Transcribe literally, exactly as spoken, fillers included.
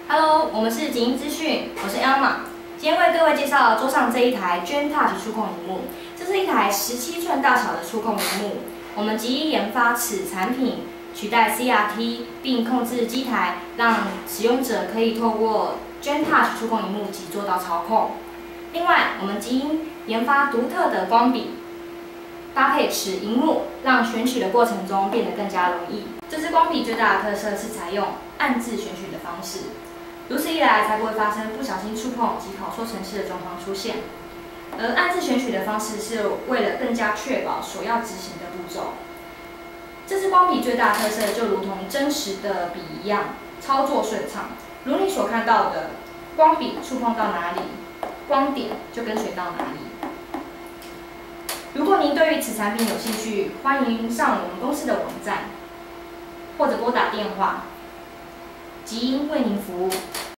Hello， 我们是景音资讯，我是 Elma。今天为各位介绍桌上这一台 Generiton 触控萤幕，这是一台十七寸大小的触控萤幕。我们极力研发此产品取代 C R T， 并控制机台，让使用者可以透过 Generiton 触控萤幕即做到操控。另外，我们极因研发独特的光笔，搭配此萤幕，让选取的过程中变得更加容易。这支光笔最大的特色是采用暗自选取的方式。 如此一来，才不会发生不小心触碰及跑错程式的状况出现。而暗自选取的方式是为了更加确保所要执行的步骤。这支光笔最大的特色就如同真实的笔一样，操作顺畅。如你所看到的，光笔触碰到哪里，光点就跟随到哪里。如果您对于此产品有兴趣，欢迎上我们公司的网站，或者拨打电话。极因为您服务。